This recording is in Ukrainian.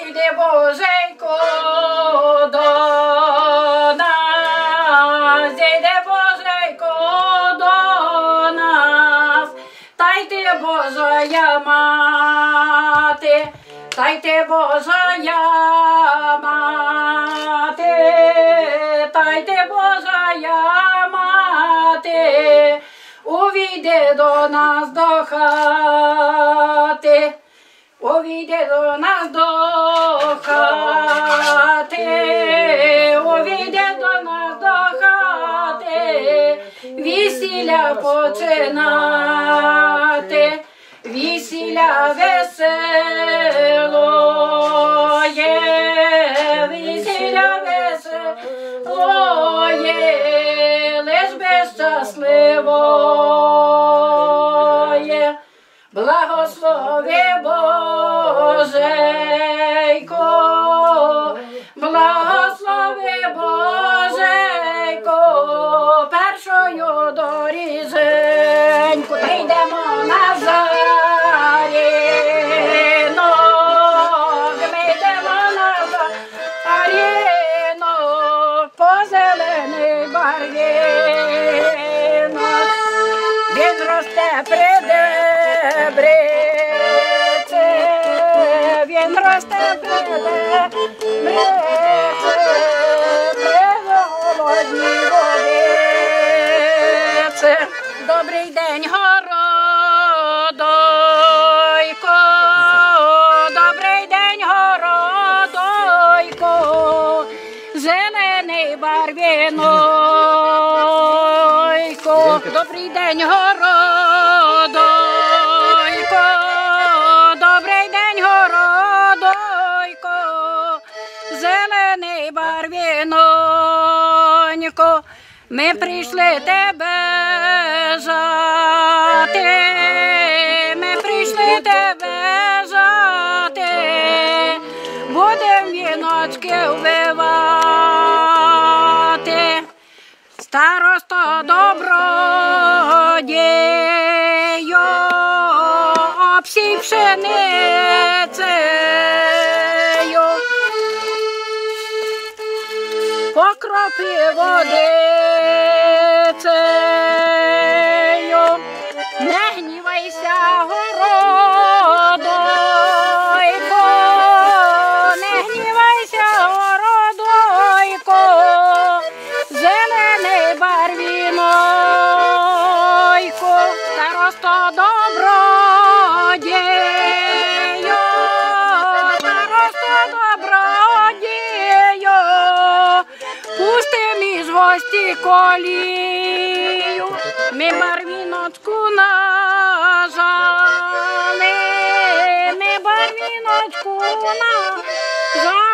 зійди, Боженько, до нас, зійди, Боженько, до нас, та й ти, Божая мати, та й ти, Божая мати, та й ти, Божая мати, увійди до нас до хати, увійди до нас до хати, увійди до нас до хати, весілля починати, весілля веселоє, весілля веселоє, лиш би щасливоє. Благослови, Боженько, благослови, Боженько, першою доріженьку, та йдемо на зарінок, ми йдемо на зарінок, по зелений барвінок, він росте приде. Він росте при голодній водиці. Добрий день, городойко, добрий день, городойко, зелений барвінойко, добрий день, городойко. Зелений барвінонько, ми прийшли тебе жати, ми прийшли тебе жати, будем віночки вбивати. Старосто добродію, обсій пшеницею, покропи водицею, не гнівайся, городойко, не гнівайся, городойко, зелений барвінойко, старосто добродію, старосто добродію, пусти між гості колію, ми барвіночку нажали, ми барвіночку нажали.